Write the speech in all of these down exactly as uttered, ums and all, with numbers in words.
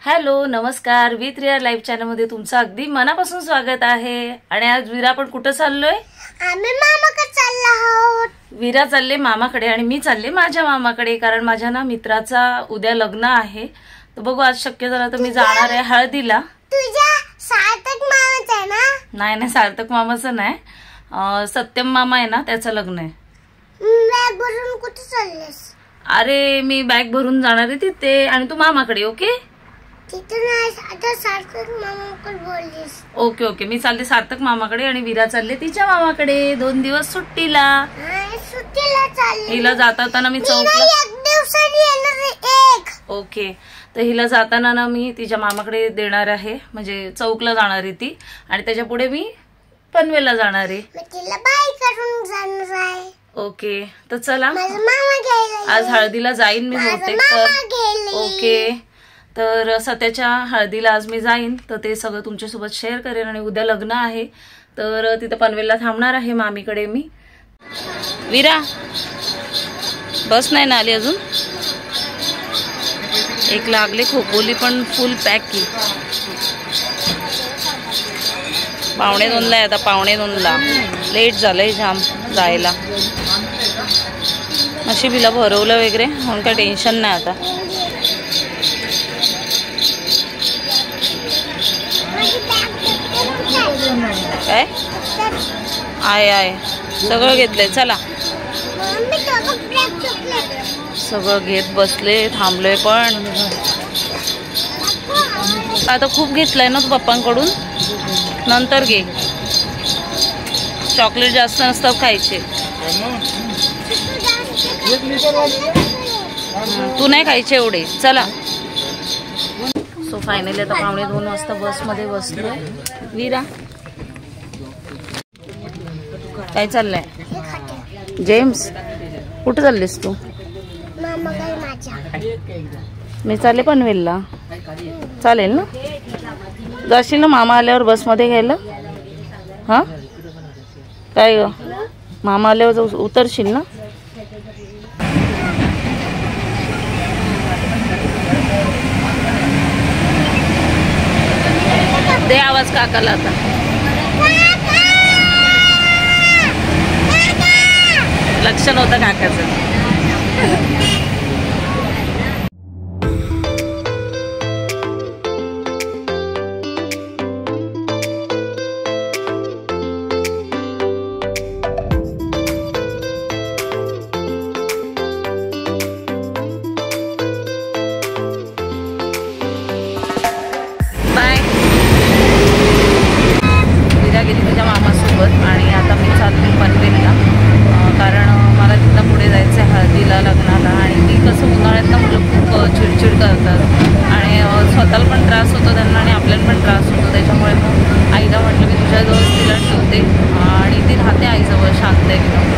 Hello नमस्कार with real life channel मध्ये तुमचं अगदी मनापासून स्वागत आहे। आणि आज वीरा पण कुठे चाललोय? आम्ही मामाकडे चाललो आहोत। वीरा चालले मामाकडे आणि मी चालले माझ्या मामाकडे, कारण माझ्या ना मित्राचा उद्या लग्न आहे। तर बघू आज शक्य झालं तर मी जाणार आहे हळदीला। तुझ्या सार्थक मामाचं आहे ना? नाही नाही सार्थक मामाचं नाही, सत्यम मामा आहे ना त्याचं लग्न आहे। बॅग भरून कुठे चाललेस? अरे मी बॅग भरून जाणार आहे तिथे आणि तू मामाकडे। ओके तिथून आता सार्थक मामाकडे बोललीस? ओके ओके मी चालले सार्थक मामाकडे आणि वीरा चालले तिच्या मामाकडे दोन दिवस सुट्टीला। सुट्टीला चालले? हिला जाताना मी चौकला एक दिवसाने येणार एक। ओके तर हिला जाताना ना मी तिच्या मामाकडे देणार आहे, म्हणजे चौकला जाणार आहे ती आणि त्याच्या पुढे मी पनवेलला जाणार आहे। मी तिला बाय करून जाणार आहे। ओके तर चला माझा मामा घ्यायला आज हळदीला जाईन मी बहुतेक तर। ओके तर सत्याच्या हळदीला आज मी जाईन, तर ते सगळं तुमच्यासोबत शेअर करेन। आणि उद्या लग्न आहे तर तिथं पनवेलला थांबणार आहे मामीकडे मी। वीरा बस नाही ना आली अजून? एक लागले खोपोली पण फुल पॅक की। पावणे दोनला आहे आता, पावणे दोनला लेट झालंय जाम जायला। नशिबीला भरवलं वगैरे म्हणून काय टेन्शन नाही आता। काय आहे आहे सगळं घेतलंय, चला सगळं घेत बसले थांबलोय। पण आता खूप घेतलंय ना तू पप्पांकडून, नंतर घे। चॉकलेट जास्त नसतात खायचे, तू नाही खायचे एवढे। चला सो फायनली आता पावणे दोन वाजता बसमध्ये बसलोय। वीरा काय चाललंय? जेम्स कुठे चाललीस तू? मी चालले पनवेलला, चालेल ना? जाशील ना मामा आल्यावर बसमध्ये घ्यायला? हा काय ग मामा आल्यावर उतरशील ना? दे आवाज काकाला आता। लक्ष नव्हतं काकाचं। बाय वीरा गेली तुझ्या मामासोबत आणि आता मी चालले पनवेलला, कारण मला तिथं पुढे जायचं आहे हळदीला लग्नाला। आणि ती कसं उन्हाळ्यात ना मुलं खूप चिडचिड करतात आणि स्वतःला पण त्रास होतो त्यांना आणि आपल्याला पण त्रास होतो। त्याच्यामुळे मग आईला म्हटलं मी तुझ्याजवळ तिला ठेवते आणि ती राहते आईजवळ शांत एकदम।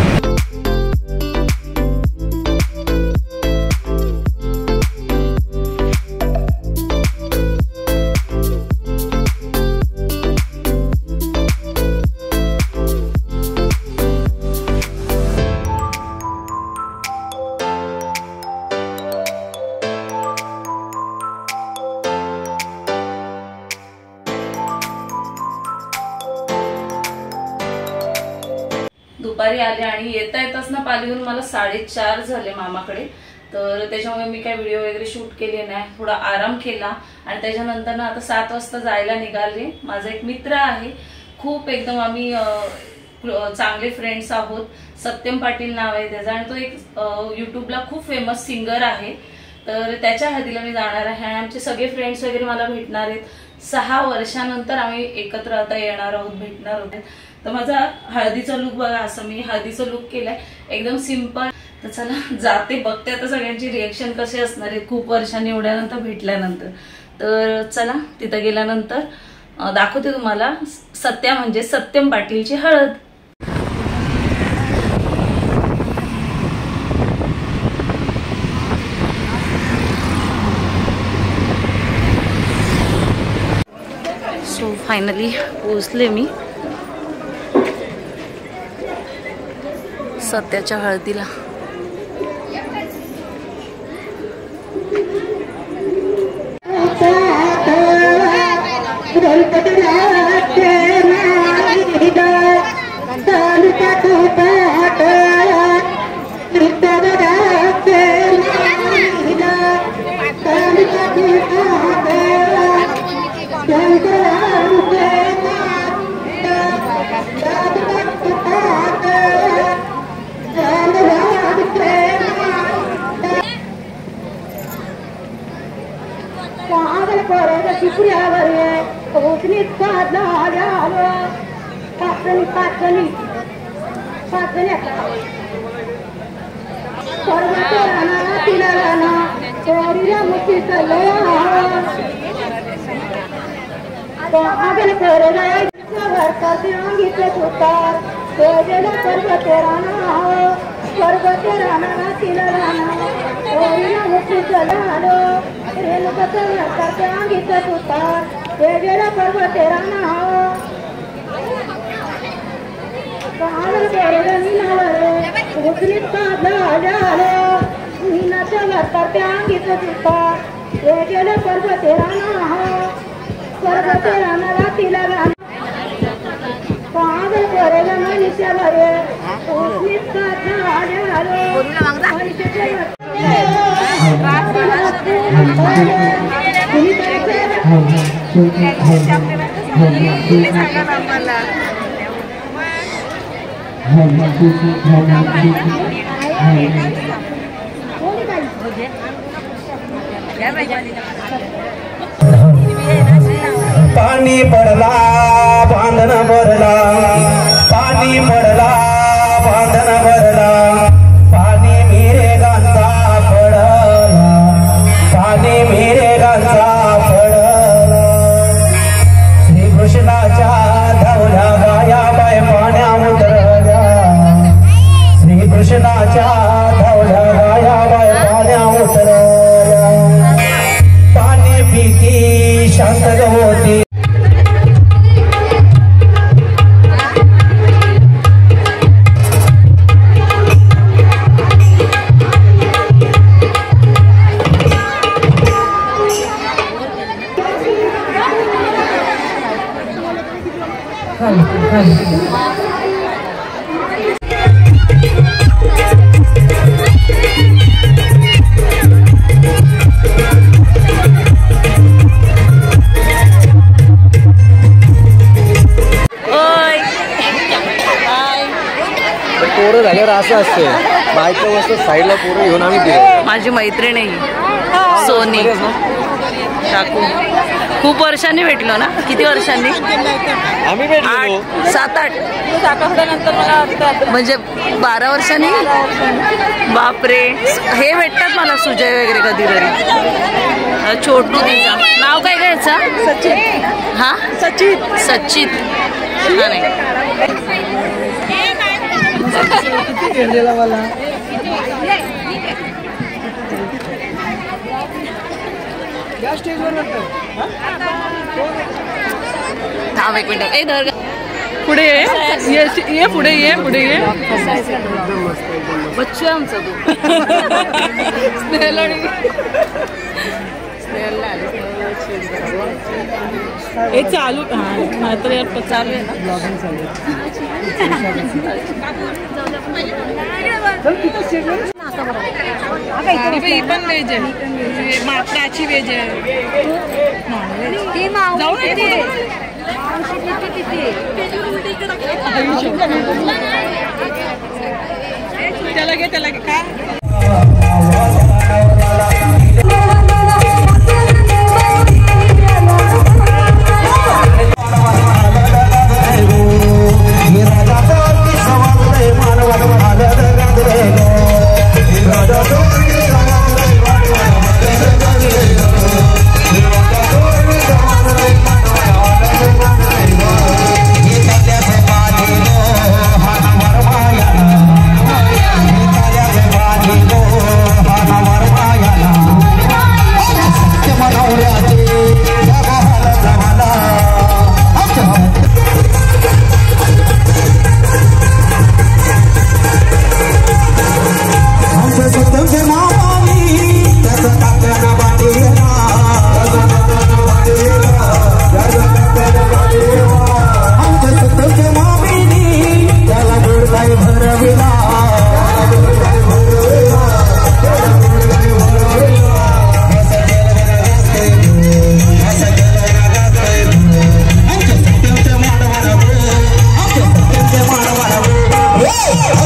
दुपारी आले आणि येता येताच ना पालीहून मला साडेचार झाले मामाकडे, तर त्याच्यामुळे मी काय व्हिडिओ वगैरे शूट केले नाही, थोडा आराम केला। आणि त्याच्यानंतर ना आता सात वाजता जायला निघाले। माझा एक मित्र आहे, खूप एकदम आम्ही चांगले फ्रेंड्स आहोत, सत्यम पाटील नाव आहे त्याचं आणि तो एक युट्यूबला खूप फेमस सिंगर आहे। तर त्याच्या हळदीला मी जाणार आहे आणि आमचे सगळे फ्रेंड्स वगैरे मला भेटणार आहेत। सहा वर्षानंतर आम्ही एकत्र आता येणार आहोत, भेटणार आहोत। तर माझा हळदीचा लुक बघा, असं मी हळदीचा लुक केलाय एकदम सिंपल। तर चला जाते बघते आता सगळ्यांची रिएक्शन कसे असणार आहे खूप वर्षांनी एवढ्यानंतर भेटल्यानंतर। तर चला तिथं गेल्यानंतर दाखवते तुम्हाला सत्या म्हणजे सत्यम पाटीलची हळद। सो फायनली पोहोचले मी सत्याच्या हळदीला। Yeah. पाणी पडला बांधण भरला, पाणी पडला बांधण भरला, पाणी मिरेगांचा पडला, पाणी मिरेगांचा पडला। श्रीकृष्णाच्या धावल्या गाया बाय पाण्या उतरल्या, श्रीकृष्णाच्या धावल्या गाया बाय पाण्या उतरल्या। पाणी पिती शांत होती, पोरं झाल्यावर असं असते बायको वस्तू साईडला पोरं घेऊन आम्ही गेलो। माझी मैत्रीण आहे सोनी काकू, खूप वर्षांनी भेटलो ना, किती वर्षांनी? आम्ही भेटलो सात आठ नंतर मला, म्हणजे बारा वर्षांनी। बापरे, हे भेटतात मला सुजय वगैरे कधीतरी। छोटू तिचा नाव काय घ्यायचा? सचित। हा सचित सचित हा नाही मला थांब एक मिनिट, ए धर पुढे ये, ये पुढे ये, पुढे ये। बच्चू आहे आमचा तू। स्नेहल हे चालू हा तर यार चालू आहे ना, ही पण व्हेज आहे, मात्राची व्हेज आहे। त्याला घे, त्याला घे काय Bye.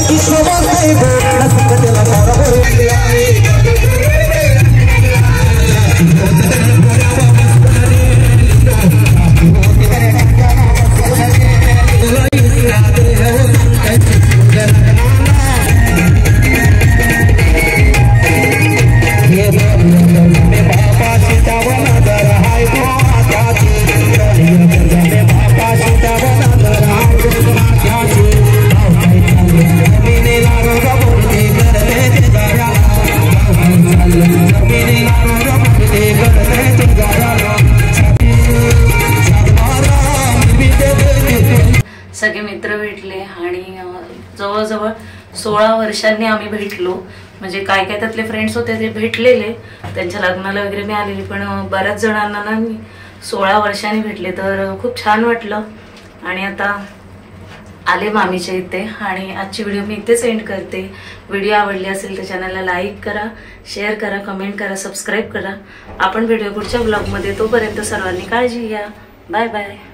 सगळे मित्र भेटले आणि जवळजवळ सोळा वर्षांनी आम्ही भेटलो. म्हणजे काय काय त्यातले फ्रेंड्स होते ते भेटलेले, त्यांच्या लग्नाला वगैरे मी आलेली, पण बऱ्याच जणांना ना मी सोळा वर्षांनी भेटले. तर खूप छान वाटलं आणि आता आले मामीच्या इथे. आणि आजची व्हिडिओ मी इथेच एंड करते. व्हिडिओ आवडली असेल तर चॅनलला लाईक करा, शेअर करा, कमेंट करा, सबस्क्राईब करा. आपण व्हिडिओ पुढच्या ब्लॉगमध्ये. तोपर्यंत सर्वांनी काळजी घ्या. Bye bye.